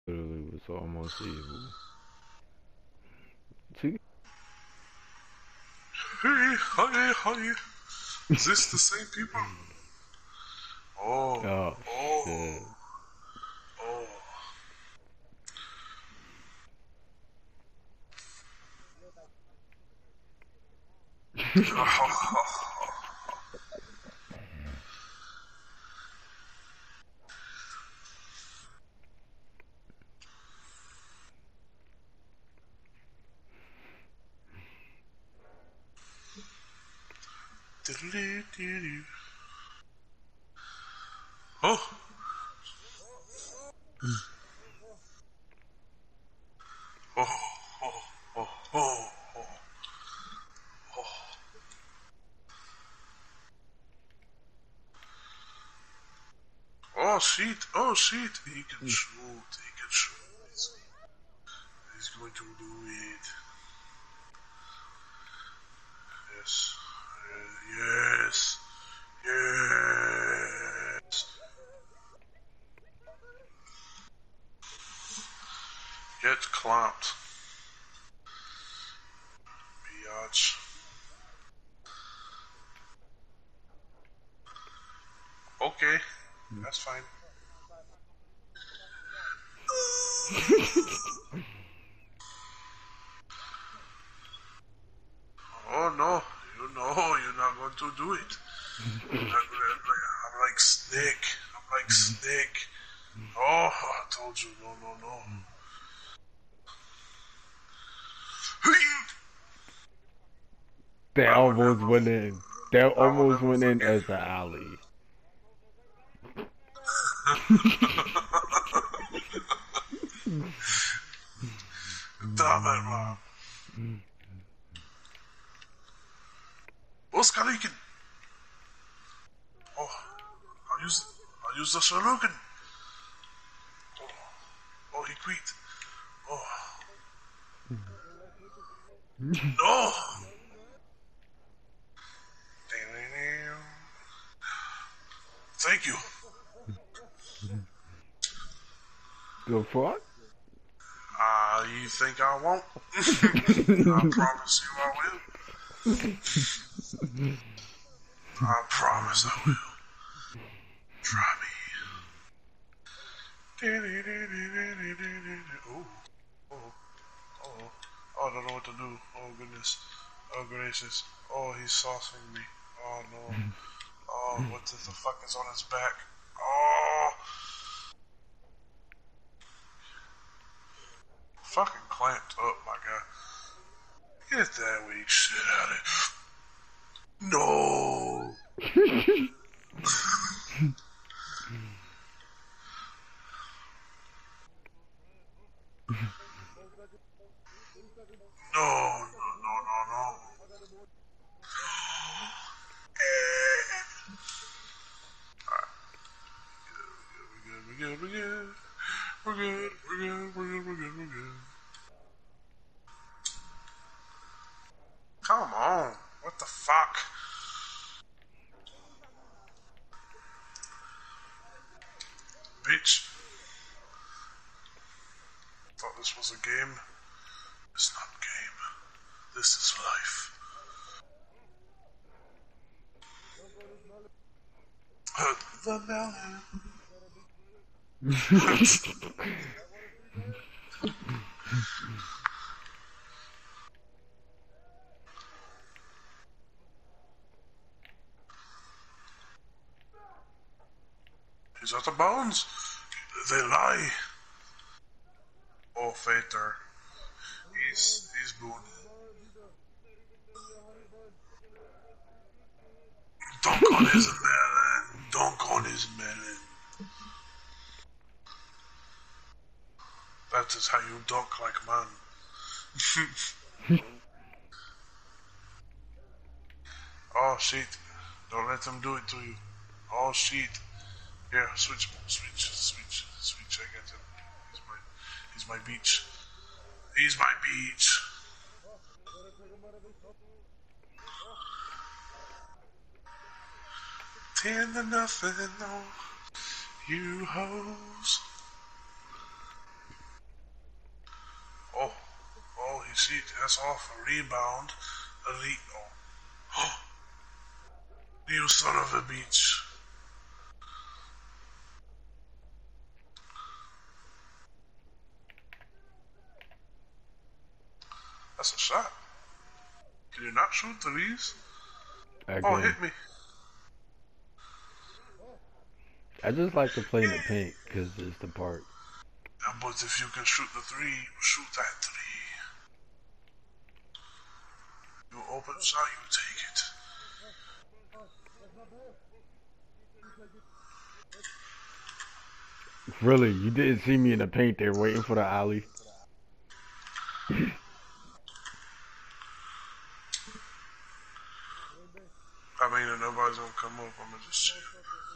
Literally was almost evil. See? Hey, hi, hi. Is this the same people? Oh, Oh oh, shit. oh. Oh, oh, oh, oh, oh, oh, oh. Oh shit, oh shit. He can shoot, he can shoot. He's going to do it. Yes, yes, yes. Get clapped, biatch. Okay, that's fine. Oh no, you know you're not going to do it. I'm like Snake. I'm like Snake. Oh, I told you, no, no, no. That I will almost never, went in. That I will almost never went in forget as you. the alley. Damn it, man. Oscar Lincoln. Oh, I'll use the Shuriken. Oh, oh, he quit. Oh, no. Thank you. The fuck? You think I won't? I promise you I will. I promise I will. Try me. Oh, oh, oh. Oh, I don't know what to do. Oh, goodness. Oh, gracious. Oh, he's saucing me. Oh, no. Oh, what the fuck is on his back? Oh, fucking clamped up, my guy. Get that weak shit out of here. No. No, no, no, no, no. We're good, we're good. We're good, we're good, we're good, we're good, we're good. Come on. What the fuck? Bitch. Thought this was a game. It's not a game. This is life. The melon. He's out of bounds. They lie. Oh, Fater. He's good. Dunk on his melon. Dunk on his melon. That is how you dunk like a man. Oh shit. Don't let him do it to you. Oh shit. Yeah, switch, switch, switch, switch. I get him. He's my beach. He's my beach. Ten to nothing, no. You hoes. seat. That's off. Rebound. Elite. Oh. You son of a bitch. That's a shot. Can you not shoot threes? Oh, Again. hit me. I just like to play in the paint because it's the park. Yeah, but if you can shoot the three, shoot that three. You open shot, you take it. Really, you didn't see me in the paint there waiting for the alley. I mean, if nobody's gonna come up, I'm gonna just chill.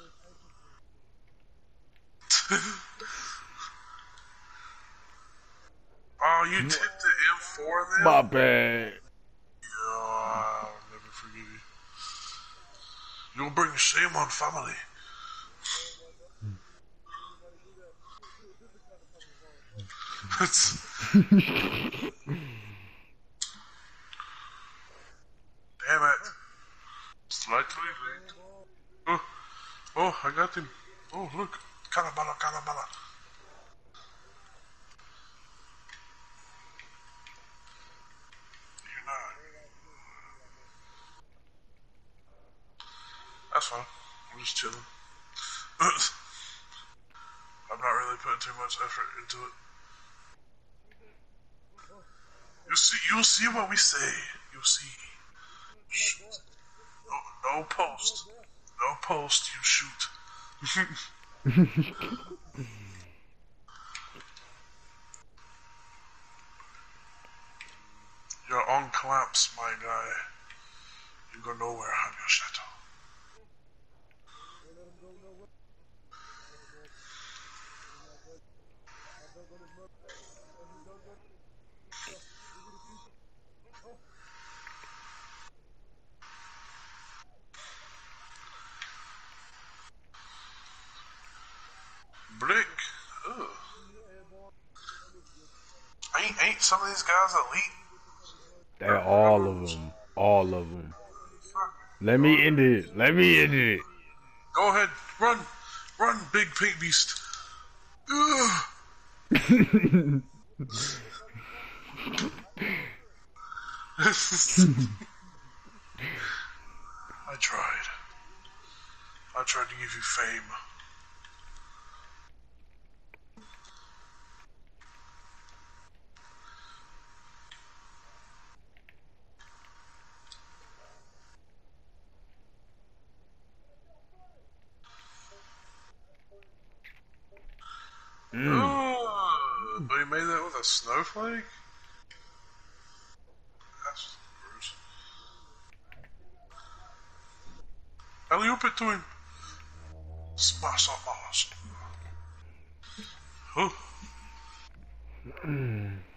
Oh, you tipped the M4 then? My bad. Yeah, I'll never forgive you. You'll bring shame on family. Damn it. Slightly late. Oh, oh, I got him. Oh, look. Kalabala, kalabala. You're not. That's fine. I'm just chilling. I'm not really putting too much effort into it. You'll see what we say. You'll see. No, no post. No post, you shoot. You're on clamps, my guy. You go nowhere, I'm your shadow. Blick. Ugh. Ain't some of these guys elite? They're all of them. All of them. Let me end it. Let me end it. Go ahead, run, run, big pink beast. Ugh. I tried. I tried to give you fame. Oh, but he made that with a snowflake? That's gross. Alley-oop it to him. Smash up, mash. Oh.